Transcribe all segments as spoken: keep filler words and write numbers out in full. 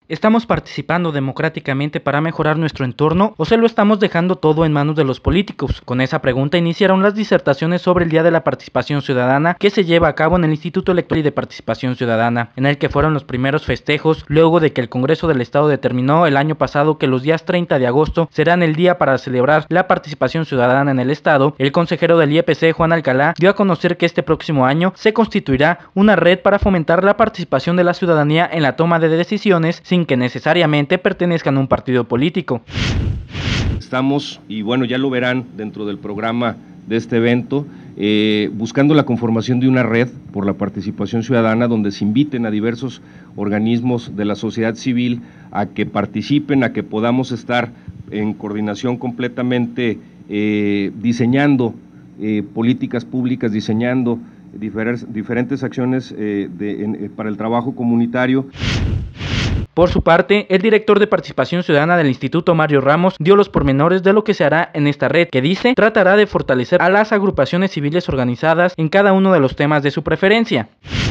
¿Estamos participando democráticamente para mejorar nuestro entorno o se lo estamos dejando todo en manos de los políticos? Con esa pregunta iniciaron las disertaciones sobre el Día de la Participación Ciudadana que se lleva a cabo en el Instituto Electoral y de Participación Ciudadana, en el que fueron los primeros festejos luego de que el Congreso del Estado determinó el año pasado que los días treinta de agosto serán el día para celebrar la participación ciudadana en el Estado. El consejero del I E P C, Juan Alcalá, dio a conocer que este próximo año se constituirá una red para fomentar la participación de la ciudadanía en la toma de decisiones sin que necesariamente pertenezcan a un partido político. Estamos, y bueno, ya lo verán dentro del programa de este evento, eh, buscando la conformación de una red por la participación ciudadana donde se inviten a diversos organismos de la sociedad civil a que participen, a que podamos estar en coordinación completamente eh, diseñando eh, políticas públicas, diseñando diferentes, diferentes acciones eh, de, en, eh, para el trabajo comunitario. Por su parte, el director de Participación Ciudadana del Instituto, Mario Ramos, dio los pormenores de lo que se hará en esta red, que dice tratará de fortalecer a las agrupaciones civiles organizadas en cada uno de los temas de su preferencia.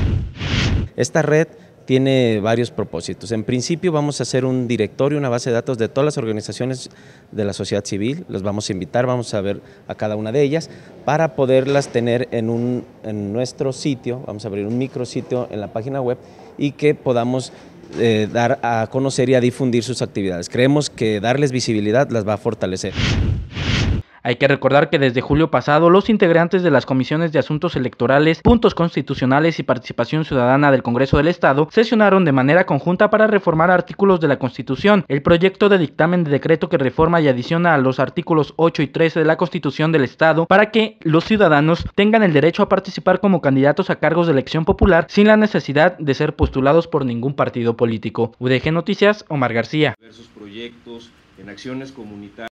Esta red tiene varios propósitos. En principio vamos a hacer un directorio, una base de datos de todas las organizaciones de la sociedad civil, los vamos a invitar, vamos a ver a cada una de ellas, para poderlas tener en, un, en nuestro sitio, vamos a abrir un micrositio en la página web y que podamos Eh, dar a conocer y a difundir sus actividades. Creemos que darles visibilidad las va a fortalecer. Hay que recordar que desde julio pasado los integrantes de las comisiones de asuntos electorales, puntos constitucionales y participación ciudadana del Congreso del Estado sesionaron de manera conjunta para reformar artículos de la Constitución. El proyecto de dictamen de decreto que reforma y adiciona a los artículos ocho y trece de la Constitución del Estado para que los ciudadanos tengan el derecho a participar como candidatos a cargos de elección popular sin la necesidad de ser postulados por ningún partido político. U D G Noticias, Omar García. Diversos proyectos en acciones comunitarias.